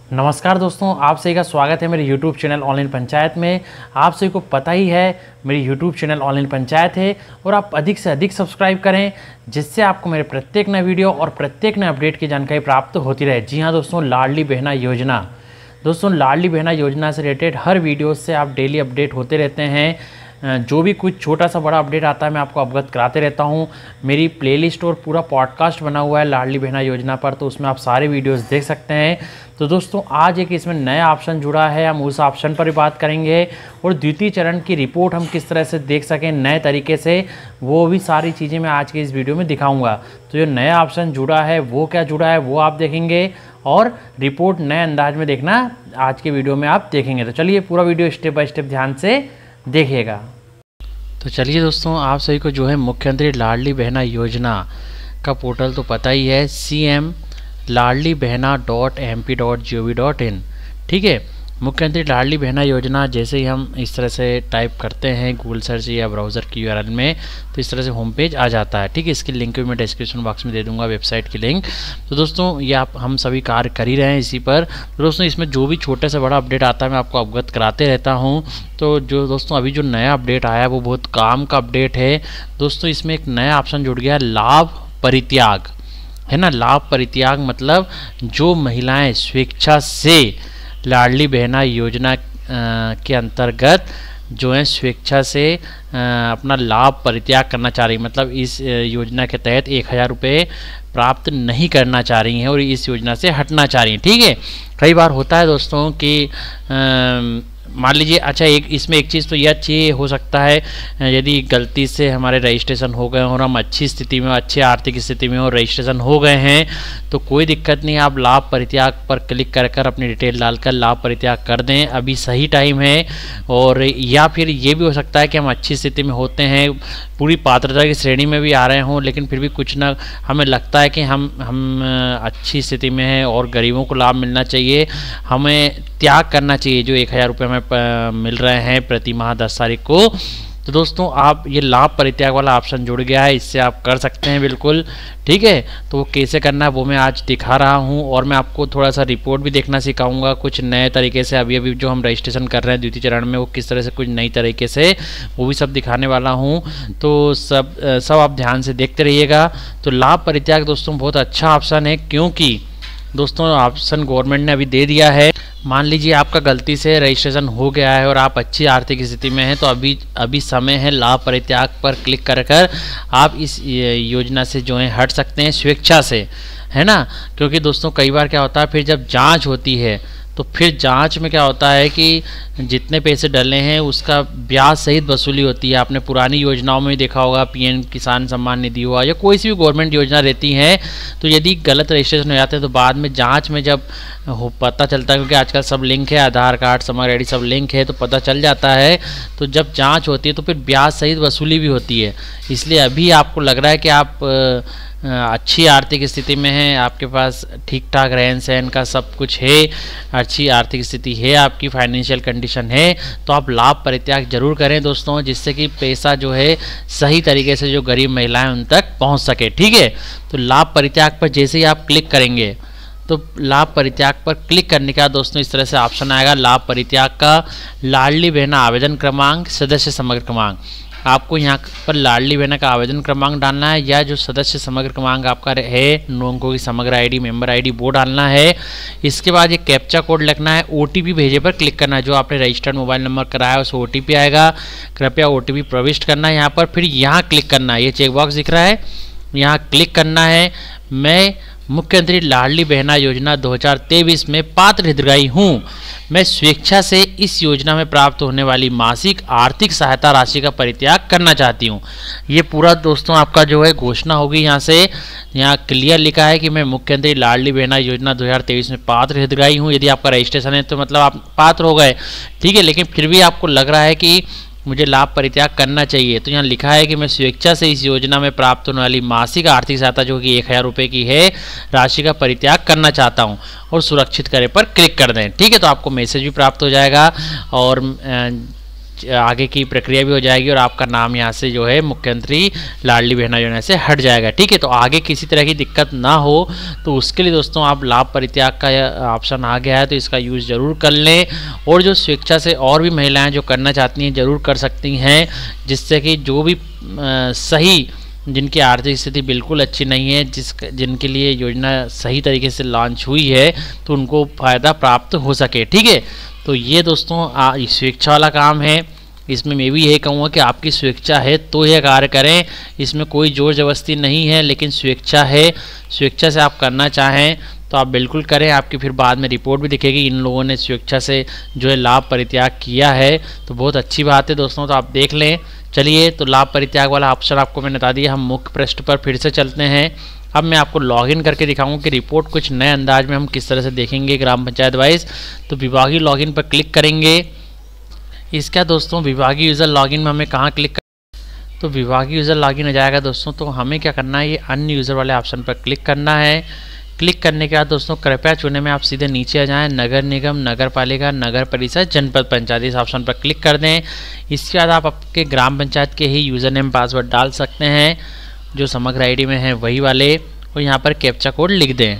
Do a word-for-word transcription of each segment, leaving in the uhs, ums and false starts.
नमस्कार दोस्तों, आप सभी का स्वागत है मेरे YouTube चैनल ऑनलाइन पंचायत में। आप सभी को पता ही है मेरी YouTube चैनल ऑनलाइन पंचायत है और आप अधिक से अधिक सब्सक्राइब करें, जिससे आपको मेरे प्रत्येक नए वीडियो और प्रत्येक नए अपडेट की जानकारी प्राप्त होती रहे। जी हाँ दोस्तों, लाडली बहना योजना दोस्तों लाडली बहना योजना से रिलेटेड हर वीडियो से आप डेली अपडेट होते रहते हैं। जो भी कुछ छोटा सा बड़ा अपडेट आता है मैं आपको अवगत कराते रहता हूं। मेरी प्लेलिस्ट और पूरा पॉडकास्ट बना हुआ है लाडली बहना योजना पर, तो उसमें आप सारे वीडियोस देख सकते हैं। तो दोस्तों आज एक इसमें नया ऑप्शन जुड़ा है, हम उस ऑप्शन पर भी बात करेंगे और द्वितीय चरण की रिपोर्ट हम किस तरह से देख सकें नए तरीके से, वो भी सारी चीज़ें मैं आज के इस वीडियो में दिखाऊँगा। तो जो नया ऑप्शन जुड़ा है वो क्या जुड़ा है वो आप देखेंगे और रिपोर्ट नए अंदाज में देखना आज के वीडियो में आप देखेंगे। तो चलिए पूरा वीडियो स्टेप बाय स्टेप ध्यान से देखिएगा। तो चलिए दोस्तों, आप सभी को जो है मुख्यमंत्री लाडली बहना योजना का पोर्टल तो पता ही है, सी M Ladli Behna dot M P dot G O V dot in. ठीक है, मुख्यमंत्री लाडली बहना योजना जैसे ही हम इस तरह से टाइप करते हैं गूगल सर्च या ब्राउज़र की यू आर एल में, तो इस तरह से होम पेज आ जाता है। ठीक है, इसकी लिंक भी मैं डिस्क्रिप्शन बॉक्स में दे दूंगा, वेबसाइट की लिंक। तो दोस्तों ये आप हम सभी कार्य कर ही रहे हैं इसी पर। तो दोस्तों इसमें जो भी छोटे से बड़ा अपडेट आता है मैं आपको अवगत कराते रहता हूँ। तो जो दोस्तों अभी जो नया अपडेट आया है वो बहुत काम का अपडेट है। दोस्तों इसमें एक नया ऑप्शन जुड़ गया है, लाभ परित्याग, है ना। लाभ परित्याग मतलब जो महिलाएं स्वेच्छा से लाडली बहना योजना के अंतर्गत जो है स्वेच्छा से अपना लाभ परित्याग करना चाह रही, मतलब इस योजना के तहत एक हज़ार रुपये प्राप्त नहीं करना चाह रही हैं और इस योजना से हटना चाह रही हैं। ठीक है, कई बार होता है दोस्तों कि मान लीजिए, अच्छा एक इसमें एक चीज़ तो यह अच्छी हो सकता है, यदि गलती से हमारे रजिस्ट्रेशन हो गए और हम अच्छी स्थिति में, अच्छी आर्थिक स्थिति में और रजिस्ट्रेशन हो गए हैं तो कोई दिक्कत नहीं, आप लाभ परित्याग पर क्लिक कर कर अपनी डिटेल डालकर लाभ परित्याग कर दें, अभी सही टाइम है। और या फिर ये भी हो सकता है कि हम अच्छी स्थिति में होते हैं, पूरी पात्रता की श्रेणी में भी आ रहे हों, लेकिन फिर भी कुछ ना हमें लगता है कि हम हम अच्छी स्थिति में हैं और गरीबों को लाभ मिलना चाहिए, हमें त्याग करना चाहिए जो एक हज़ार रुपये हमें मिल रहे हैं प्रति माह दस तारीख को। तो दोस्तों आप ये लाभ परित्याग वाला ऑप्शन जुड़ गया है, इससे आप कर सकते हैं बिल्कुल। ठीक है, तो वो कैसे करना है वो मैं आज दिखा रहा हूँ और मैं आपको थोड़ा सा रिपोर्ट भी देखना सिखाऊंगा कुछ नए तरीके से। अभी अभी जो हम रजिस्ट्रेशन कर रहे हैं द्वितीय चरण में वो किस तरह से कुछ नई तरीके से, वो भी सब दिखाने वाला हूँ। तो सब सब आप ध्यान से देखते रहिएगा। तो लाभ परित्याग दोस्तों बहुत अच्छा ऑप्शन है, क्योंकि दोस्तों ऑप्शन गवर्नमेंट ने अभी दे दिया है। मान लीजिए आपका गलती से रजिस्ट्रेशन हो गया है और आप अच्छी आर्थिक स्थिति में हैं, तो अभी अभी समय है लाभ परित्याग पर क्लिक कर कर आप इस योजना से जो है हट सकते हैं स्वेच्छा से, है ना। क्योंकि दोस्तों कई बार क्या होता है, फिर जब जांच होती है तो फिर जांच में क्या होता है कि जितने पैसे डले हैं उसका ब्याज सहित वसूली होती है। आपने पुरानी योजनाओं में देखा होगा, पीएम किसान सम्मान निधि हुआ या कोई सी भी गवर्नमेंट योजना रहती है, तो यदि गलत रजिस्ट्रेशन हो जाते हैं तो बाद में जांच में जब हो पता चलता है, क्योंकि आजकल सब लिंक है, आधार कार्ड समग्र आईडी सब लिंक है, तो पता चल जाता है। तो जब जाँच होती है तो फिर ब्याज सहित वसूली भी होती है। इसलिए अभी आपको लग रहा है कि आप अच्छी आर्थिक स्थिति में हैं, आपके पास ठीक ठाक रहन सहन का सब कुछ है, अच्छी आर्थिक स्थिति है, आपकी फाइनेंशियल कंडीशन है, तो आप लाभ परित्याग जरूर करें दोस्तों, जिससे कि पैसा जो है सही तरीके से जो गरीब महिलाएं उन तक पहुंच सके। ठीक है, तो लाभ परित्याग पर जैसे ही आप क्लिक करेंगे तो लाभ परित्याग पर क्लिक करने का दोस्तों इस तरह से ऑप्शन आएगा, लाभ परित्याग का लाडली बहना आवेदन क्रमांक, सदस्य समग्र क्रमांक। आपको यहाँ पर लाडली बहना का आवेदन क्रमांक डालना है या जो सदस्य समग्र क्रमांक आपका है, नौ अंकों की समग्र आईडी, मेंबर आईडी वो डालना है। इसके बाद ये कैप्चा कोड लिखना है, ओटीपी भेजे पर क्लिक करना है, जो आपने रजिस्टर्ड मोबाइल नंबर कराया है उस ओटीपी आएगा, कृपया ओटीपी प्रविष्ट करना है यहाँ पर। फिर यहाँ क्लिक करना है, ये चेक बॉक्स दिख रहा है, यहाँ क्लिक करना है, मैं मुख्यमंत्री लाडली बहना योजना दो हज़ार तेईस में पात्र हितग्राही हूँ, मैं स्वेच्छा से इस योजना में प्राप्त होने वाली मासिक आर्थिक सहायता राशि का परित्याग करना चाहती हूँ। ये पूरा दोस्तों आपका जो है घोषणा होगी, यहाँ से यहाँ क्लियर लिखा है कि मैं मुख्यमंत्री लाडली बहना योजना दो हज़ार तेईस में पात्र हितग्राही हूँ। यदि आपका रजिस्ट्रेशन है तो मतलब आप पात्र हो गए, ठीक है, लेकिन फिर भी आपको लग रहा है कि मुझे लाभ परित्याग करना चाहिए, तो यहाँ लिखा है कि मैं स्वेच्छा से इस योजना में प्राप्त होने वाली मासिक आर्थिक सहायता जो कि एक हज़ार रुपये की है राशि का परित्याग करना चाहता हूँ और सुरक्षित करें पर क्लिक कर दें। ठीक है, तो आपको मैसेज भी प्राप्त हो जाएगा और आगे की प्रक्रिया भी हो जाएगी और आपका नाम यहाँ से जो है मुख्यमंत्री लाडली बहना योजना से हट जाएगा। ठीक है, तो आगे किसी तरह की दिक्कत ना हो तो उसके लिए दोस्तों आप लाभ परित्याग का ऑप्शन आ गया है, तो इसका यूज़ ज़रूर कर लें। और जो स्वेच्छा से और भी महिलाएं जो करना चाहती हैं ज़रूर कर सकती हैं, जिससे कि जो भी आ, सही जिनकी आर्थिक स्थिति बिल्कुल अच्छी नहीं है, जिस जिनके लिए योजना सही तरीके से लॉन्च हुई है, तो उनको फ़ायदा प्राप्त हो सके। ठीक है, तो ये दोस्तों स्वेच्छा वाला काम है। इसमें मैं भी यही कहूँगा कि आपकी स्वेच्छा है तो यह कार्य करें, इसमें कोई जोर जबरदस्ती नहीं है, लेकिन स्वेच्छा है, स्वेच्छा से आप करना चाहें तो आप बिल्कुल करें। आपकी फिर बाद में रिपोर्ट भी दिखेगी इन लोगों ने स्वेच्छा से जो है लाभ परित्याग किया है, तो बहुत अच्छी बात है दोस्तों, तो आप देख लें। चलिए, तो लाभ परित्याग वाला ऑप्शन आपको मैंने बता दिया। हम मुख्य पृष्ठ पर फिर से चलते हैं। अब मैं आपको लॉगिन करके दिखाऊंगा कि रिपोर्ट कुछ नए अंदाज में हम किस तरह से देखेंगे ग्राम पंचायत वाइज। तो विभागीय लॉगिन पर क्लिक करेंगे। इसका दोस्तों विभागीय यूज़र लॉगिन में हमें कहाँ क्लिक कर, तो विभागीय यूज़र लॉगिन हो जाएगा दोस्तों। तो हमें क्या करना है, ये अन्य यूज़र वाले ऑप्शन पर क्लिक करना है। क्लिक करने के बाद दोस्तों कृपया चुने में आप सीधे नीचे आ जाएं, नगर निगम, नगर पालिका, नगर परिषद, जनपद पंचायत, इस ऑप्शन पर क्लिक कर दें। इसके बाद आप आपके ग्राम पंचायत के ही यूज़र नेम पासवर्ड डाल सकते हैं, जो समग्र आईडी में है वही वाले, और यहाँ पर कैप्चा कोड लिख दें।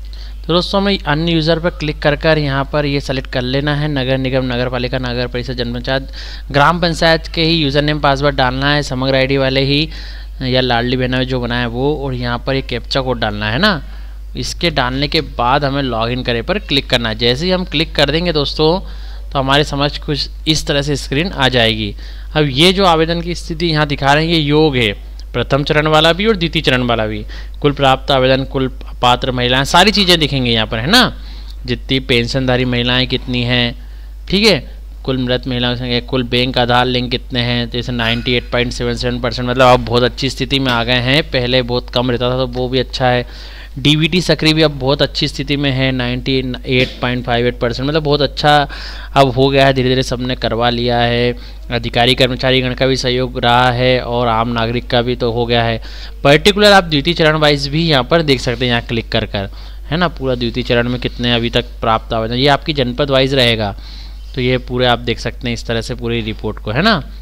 तो दोस्तों हमें अन्य यूज़र पर क्लिक कर कर यहाँ पर ये सेलेक्ट कर लेना है, नगर निगम, नगर पालिका, नगर परिषद, जनपद पंचायत, ग्राम पंचायत के ही यूज़र नेम पासवर्ड डालना है, समग्र आईडी वाले ही या लाडली बहना जो बनाया वो, और यहाँ पर एक कैप्चा कोड डालना है ना। इसके डालने के बाद हमें लॉगिन करें पर क्लिक करना है। जैसे ही हम क्लिक कर देंगे दोस्तों, तो हमारे समझ कुछ इस तरह से स्क्रीन आ जाएगी। अब ये जो आवेदन की स्थिति यहाँ दिखा रहे हैं, ये योग है, प्रथम चरण वाला भी और द्वितीय चरण वाला भी। कुल प्राप्त आवेदन, कुल पात्र महिलाएं, सारी चीज़ें दिखेंगी यहाँ पर, है ना। जितनी पेंशनधारी महिलाएं कितनी हैं, ठीक है, कुल मृत महिलाओं की संख्या, कुल बैंक आधार लिंक कितने हैं, तो जैसे अट्ठानवे पॉइंट सात सात परसेंट, मतलब आप बहुत अच्छी स्थिति में आ गए हैं। पहले बहुत कम रहता था, तो वो भी अच्छा है। डीबीटी सक्रिय भी अब बहुत अच्छी स्थिति में है, अट्ठानवे पॉइंट पाँच आठ परसेंट, मतलब बहुत अच्छा अब हो गया है, धीरे धीरे सबने करवा लिया है। अधिकारी कर्मचारी गण का भी सहयोग रहा है और आम नागरिक का भी तो हो गया है। पर्टिकुलर आप द्वितीय चरण वाइज भी यहाँ पर देख सकते हैं, यहाँ क्लिक कर कर, है ना। पूरा द्वितीय चरण में कितने अभी तक प्राप्त आवेदन, ये आपकी जनपद वाइज रहेगा, तो ये पूरे आप देख सकते हैं इस तरह से पूरी रिपोर्ट को, है ना।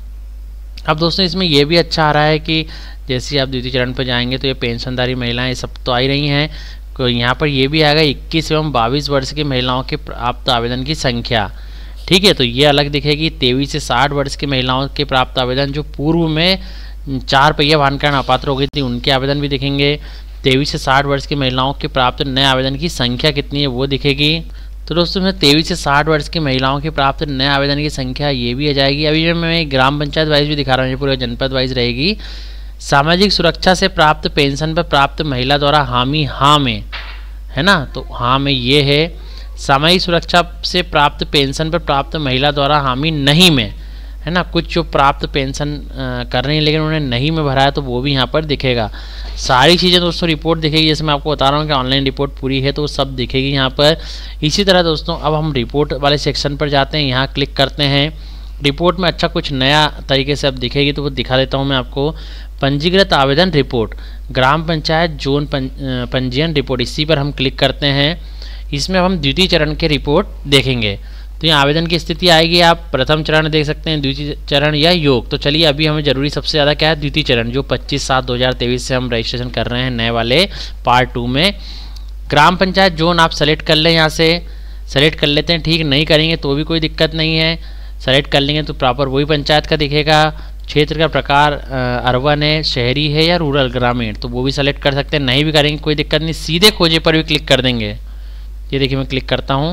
अब दोस्तों इसमें ये भी अच्छा आ रहा है कि जैसे आप द्वितीय चरण पर जाएंगे तो ये पेंशनधारी महिलाएं सब तो आ ही रही हैं, तो यहाँ पर ये भी आएगा इक्कीस एवं बाईस वर्ष की महिलाओं के प्राप्त आवेदन की संख्या। ठीक है, तो ये अलग दिखेगी। तेईस से साठ वर्ष की महिलाओं के प्राप्त आवेदन, जो पूर्व में चार पहिया वाहन का अपात्र हो गई थी, उनके आवेदन भी दिखेंगे। तेईस से साठ वर्ष की महिलाओं के प्राप्त नए आवेदन की संख्या कितनी है वो दिखेगी। तो दोस्तों मैं तेईस से साठ वर्ष की महिलाओं के प्राप्त नए आवेदन की संख्या ये भी आ जाएगी। अभी मैं ग्राम पंचायत वाइज भी दिखा रहा हूँ, ये पूरे जनपद वाइज रहेगी। सामाजिक सुरक्षा से प्राप्त पेंशन पर प्राप्त महिला द्वारा हामी हाँ में, है ना, तो हाँ में ये है। सामाजिक सुरक्षा से प्राप्त पेंशन पर प्राप्त महिला द्वारा हामी नहीं में, है ना। कुछ जो प्राप्त पेंशन कर रही हैं लेकिन उन्होंने नहीं में भरा है, तो वो भी यहाँ पर दिखेगा। सारी चीज़ें दोस्तों रिपोर्ट दिखेगी, जैसे मैं आपको बता रहा हूँ कि ऑनलाइन रिपोर्ट पूरी है तो वो सब दिखेगी यहाँ पर। इसी तरह दोस्तों अब हम रिपोर्ट वाले सेक्शन पर जाते हैं, यहाँ क्लिक करते हैं। रिपोर्ट में अच्छा कुछ नया तरीके से अब दिखेगी, तो वो दिखा देता हूँ मैं आपको। पंजीकृत आवेदन रिपोर्ट, ग्राम पंचायत जोन पंजीयन रिपोर्ट, इसी पर हम क्लिक करते हैं। इसमें हम द्वितीय चरण के रिपोर्ट देखेंगे। तो यहाँ आवेदन की स्थिति आएगी, आप प्रथम चरण देख सकते हैं, द्वितीय चरण या योग। तो चलिए अभी हमें जरूरी सबसे ज़्यादा क्या है, द्वितीय चरण, जो पच्चीस सात दो हज़ार तेईस से हम रजिस्ट्रेशन कर रहे हैं नए वाले पार्ट टू में। ग्राम पंचायत जोन आप सेलेक्ट कर लें, यहाँ से सेलेक्ट कर लेते हैं। ठीक, नहीं करेंगे तो भी कोई दिक्कत नहीं है, सेलेक्ट कर लेंगे तो प्रॉपर वही पंचायत का दिखेगा। क्षेत्र का प्रकार अर्बन है, शहरी है या रूरल ग्रामीण, तो वो भी सेलेक्ट कर सकते हैं। नहीं भी करेंगे कोई दिक्कत नहीं, सीधे खोजे पर भी क्लिक कर देंगे। ये देखिए मैं क्लिक करता हूँ,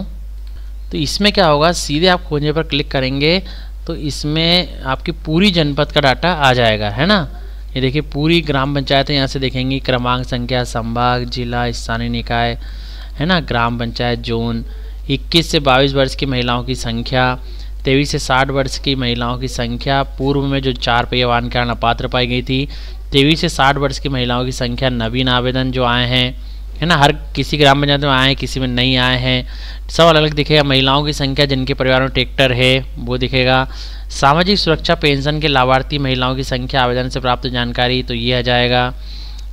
तो इसमें क्या होगा, सीधे आप खोजने पर क्लिक करेंगे तो इसमें आपकी पूरी जनपद का डाटा आ जाएगा, है ना। ये देखिए पूरी ग्राम पंचायत यहाँ से देखेंगी, क्रमांक, संख्या, संभाग, जिला, स्थानीय निकाय, है ना, ग्राम पंचायत जोन, इक्कीस से बाईस वर्ष की महिलाओं की संख्या, तेईस से साठ वर्ष की महिलाओं की संख्या, पूर्व में जो चार पहिया वाहन के कारण अपात्र पाई गई थी, तेईस से साठ वर्ष की महिलाओं की संख्या, नवीन आवेदन जो आए हैं, है ना, हर किसी ग्राम पंचायत में आए हैं, किसी में नहीं आए हैं, सब अलग अलग दिखेगा। महिलाओं की संख्या जिनके परिवार में ट्रैक्टर है वो दिखेगा। सामाजिक सुरक्षा पेंशन के लाभार्थी महिलाओं की संख्या, आवेदन से प्राप्त जानकारी, तो ये आ जाएगा।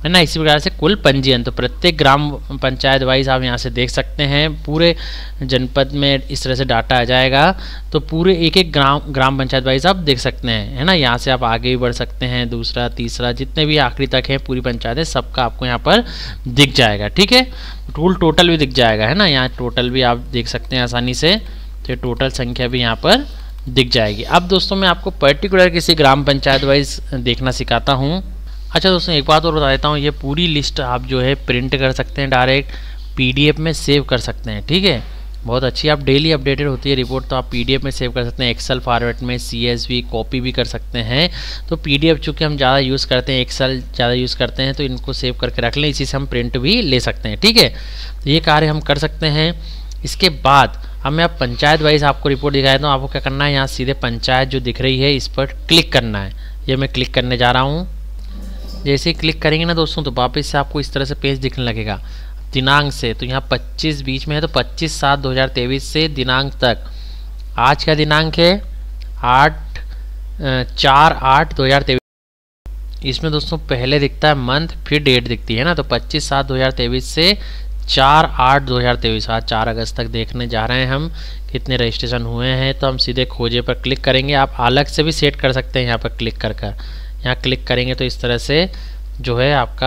है ना। इसी प्रकार से कुल पंजीयन, तो प्रत्येक ग्राम पंचायत वाइज आप यहाँ से देख सकते हैं, पूरे जनपद में इस तरह से डाटा आ जाएगा। तो पूरे एक एक ग्राम ग्राम पंचायत वाइज आप देख सकते हैं, है ना। यहाँ से आप आगे भी बढ़ सकते हैं, दूसरा तीसरा जितने भी आखिरी तक है पूरी पंचायत है, सबका आपको यहाँ पर दिख जाएगा, ठीक है। टूल टोटल भी दिख जाएगा, है ना। यहाँ टोटल भी आप देख सकते हैं आसानी से, तो ये टोटल संख्या भी यहाँ पर दिख जाएगी। अब दोस्तों मैं आपको पर्टिकुलर किसी ग्राम पंचायत वाइज देखना सिखाता हूँ। अच्छा दोस्तों एक बात और बता देता हूँ, ये पूरी लिस्ट आप जो है प्रिंट कर सकते हैं, डायरेक्ट पीडीएफ में सेव कर सकते हैं, ठीक है। बहुत अच्छी आप डेली अपडेटेड होती है रिपोर्ट, तो आप पीडीएफ में सेव कर सकते हैं, एक्सेल फॉर्मेट में, सीएसवी कॉपी भी कर सकते हैं। तो पीडीएफ चूँकि हम ज़्यादा यूज़ करते हैं, एक्सेल ज़्यादा यूज़ करते हैं, तो इनको सेव करके रख लें, इसी से हम प्रिंट भी ले सकते हैं, ठीक है। तो ये कार्य हम कर सकते हैं। इसके बाद अब मैं आप पंचायत वाइज आपको रिपोर्ट दिखाया था, आपको क्या करना है, यहाँ सीधे पंचायत जो दिख रही है इस पर क्लिक करना है। ये मैं क्लिक करने जा रहा हूँ। जैसे ही क्लिक करेंगे ना दोस्तों, तो वापस से आपको इस तरह से पेज दिखने लगेगा दिनांक से। तो यहाँ पच्चीस बीच में है, तो पच्चीस सात दो हज़ार तेईस से दिनांक तक। आज का दिनांक है आठ चार आठ दो हज़ार तेईस। इसमें दोस्तों पहले दिखता है मंथ, फिर डेट दिखती है ना। तो पच्चीस सात दो हज़ार तेईस से चार आठ दो हज़ार तेईस, आज चार अगस्त तक देखने जा रहे हैं हम कितने रजिस्ट्रेशन हुए हैं। तो हम सीधे खोजे पर क्लिक करेंगे। आप अलग से भी सेट कर सकते हैं, यहाँ पर क्लिक कर कर यहाँ क्लिक करेंगे तो इस तरह से जो है आपका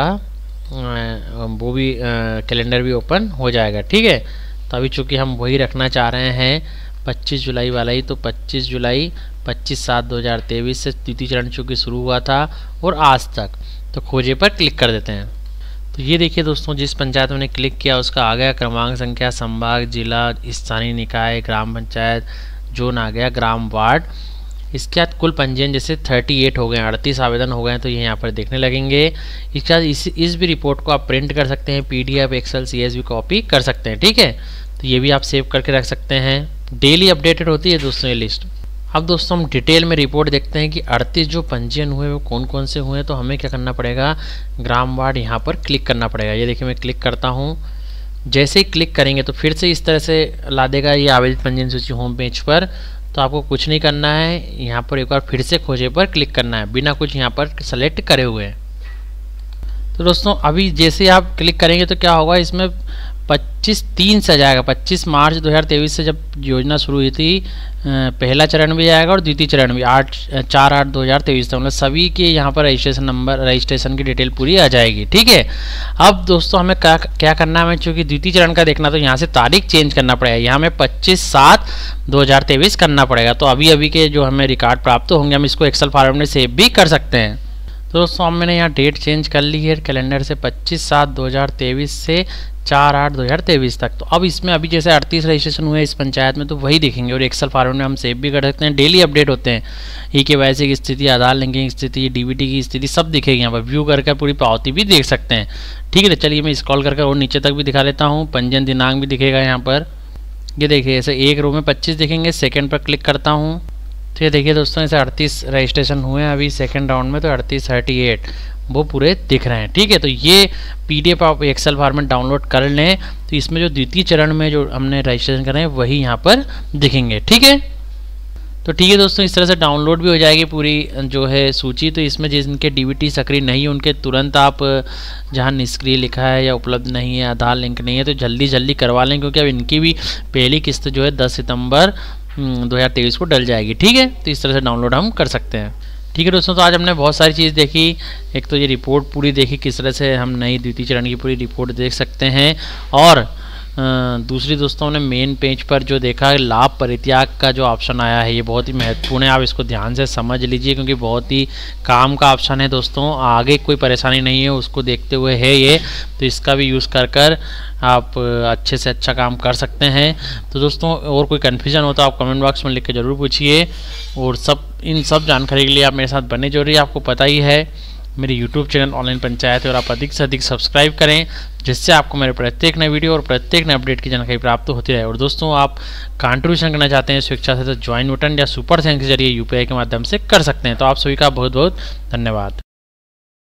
वो भी कैलेंडर भी ओपन हो जाएगा, ठीक है। तो अभी चूँकि हम वही रखना चाह रहे हैं पच्चीस जुलाई वाला ही, तो पच्चीस जुलाई पच्चीस सात दो हज़ार तेईस से द्वितीय चरण चूँकि शुरू हुआ था और आज तक, तो खोजे पर क्लिक कर देते हैं। तो ये देखिए दोस्तों, जिस पंचायत में क्लिक किया उसका आ गया क्रमांक, संख्या, संभाग, जिला, स्थानीय निकाय, ग्राम पंचायत, जोन आ गया, ग्राम, वार्ड। इसके बाद कुल पंजीयन जैसे अड़तीस हो गए, अड़तीस आवेदन हो गए हैं, तो ये यहाँ पर देखने लगेंगे। इसके बाद इस इस भी रिपोर्ट को आप प्रिंट कर सकते हैं, पीडीएफ, एक्सेल, सीएसवी कॉपी कर सकते हैं, ठीक है। तो ये भी आप सेव करके रख सकते हैं। डेली अपडेटेड होती है दोस्तों ये लिस्ट। अब दोस्तों हम डिटेल में रिपोर्ट देखते हैं कि अड़तीस जो पंजीयन हुए वो कौन कौन से हुए। तो हमें क्या करना पड़ेगा, ग्राम वार्ड यहाँ पर क्लिक करना पड़ेगा। ये देखिए मैं क्लिक करता हूँ। जैसे ही क्लिक करेंगे तो फिर से इस तरह से ला देगा ये आवेदित पंजीयन सूची होम पेज पर। तो आपको कुछ नहीं करना है, यहाँ पर एक बार फिर से खोजे पर क्लिक करना है बिना कुछ यहाँ पर सेलेक्ट करे हुए। तो दोस्तों अभी जैसे आप क्लिक करेंगे तो क्या होगा, इसमें पच्चीस तीन से जाएगा। पच्चीस मार्च दो हज़ार तेईस से जब योजना शुरू हुई थी, पहला चरण भी आएगा और द्वितीय चरण भी आठ चार आठ दो हज़ार तेईस तक, मतलब सभी के यहाँ पर रजिस्ट्रेशन नंबर, रजिस्ट्रेशन की डिटेल पूरी आ जाएगी, ठीक है। अब दोस्तों हमें क्या क्या करना है, हमें चूँकि द्वितीय चरण का देखना, तो यहाँ से तारीख चेंज करना पड़ेगा। यहाँ हमें पच्चीस सात दो हज़ार तेईस करना पड़ेगा। तो अभी अभी के जो हमें रिकॉर्ड प्राप्त होंगे, हम इसको एक्सेल फॉर्मेट में सेव भी कर सकते हैं। तो दोस्तों मैंने यहाँ डेट चेंज कर ली है कैलेंडर से पच्चीस सात दो हज़ार तेईस से चार आठ दो हज़ार तेईस तक। तो अब इसमें अभी जैसे अड़तीस रजिस्ट्रेशन हुए इस पंचायत में, तो वही दिखेंगे और एक्सेल फॉर्मेट में हम सेव भी कर सकते हैं। डेली अपडेट होते हैं, ई के वाई सी की स्थिति, आधार लिंकिंग स्थिति, डीबीटी की स्थिति सब दिखेगी यहाँ पर। व्यू करके पूरी पावती भी देख सकते हैं, ठीक है। तो चलिए मैं स्क्रॉल करके और नीचे तक भी दिखा लेता हूँ। पंजीयन दिनांक भी दिखेगा यहाँ पर। ये देखिए ऐसे एक रो में पच्चीस दिखेंगे। सेकेंड पर क्लिक करता हूँ तो ये देखिए दोस्तों ऐसे अड़तीस रजिस्ट्रेशन हुए हैं अभी सेकेंड राउंड में, तो अड़तीस थर्टी एट वो पूरे दिख रहे हैं, ठीक है। तो ये पीडीएफ आप एक्सेल फॉर्मेट डाउनलोड कर लें, तो इसमें जो द्वितीय चरण में जो हमने रजिस्ट्रेशन कर रहे हैं वही यहाँ पर दिखेंगे, ठीक है। तो ठीक है दोस्तों, इस तरह से डाउनलोड भी हो जाएगी पूरी जो है सूची। तो इसमें जिनके डीबीटी सक्रिय नहीं है उनके तुरंत आप जहाँ निष्क्रिय लिखा है या उपलब्ध नहीं है, आधार लिंक नहीं है, तो जल्दी जल्दी करवा लें, क्योंकि अब इनकी भी पहली किस्त जो है दस सितंबर दो हज़ार तेईस को डल जाएगी, ठीक है। तो इस तरह से डाउनलोड हम कर सकते हैं, ठीक है दोस्तों। तो आज हमने बहुत सारी चीज़ देखी। एक तो ये रिपोर्ट पूरी देखी, किस तरह से हम नई द्वितीय चरण की पूरी रिपोर्ट देख सकते हैं। और दूसरी दोस्तों ने मेन पेज पर जो देखा लाभ परित्याग का जो ऑप्शन आया है, ये बहुत ही महत्वपूर्ण है। आप इसको ध्यान से समझ लीजिए, क्योंकि बहुत ही काम का ऑप्शन है दोस्तों। आगे कोई परेशानी नहीं है उसको देखते हुए है ये, तो इसका भी यूज़ कर कर आप अच्छे से अच्छा काम कर सकते हैं। तो दोस्तों और कोई कन्फ्यूजन हो तो आप कमेंट बॉक्स में लिख के ज़रूर पूछिए। और सब इन सब जानकारी के लिए आप मेरे साथ बने जुड़िए। आपको पता ही है मेरे यूट्यूब चैनल ऑनलाइन पंचायत है, और आप अधिक से अधिक सब्सक्राइब करें, जिससे आपको मेरे प्रत्येक नए वीडियो और प्रत्येक नए अपडेट की जानकारी प्राप्त होती रहे। और दोस्तों आप कंट्रीब्यूशन करना चाहते हैं शिक्षा से, तो ज्वाइन बटन या सुपर थैंक्स के जरिए यूपीआई के माध्यम से कर सकते हैं। तो आप सभी का बहुत बहुत धन्यवाद।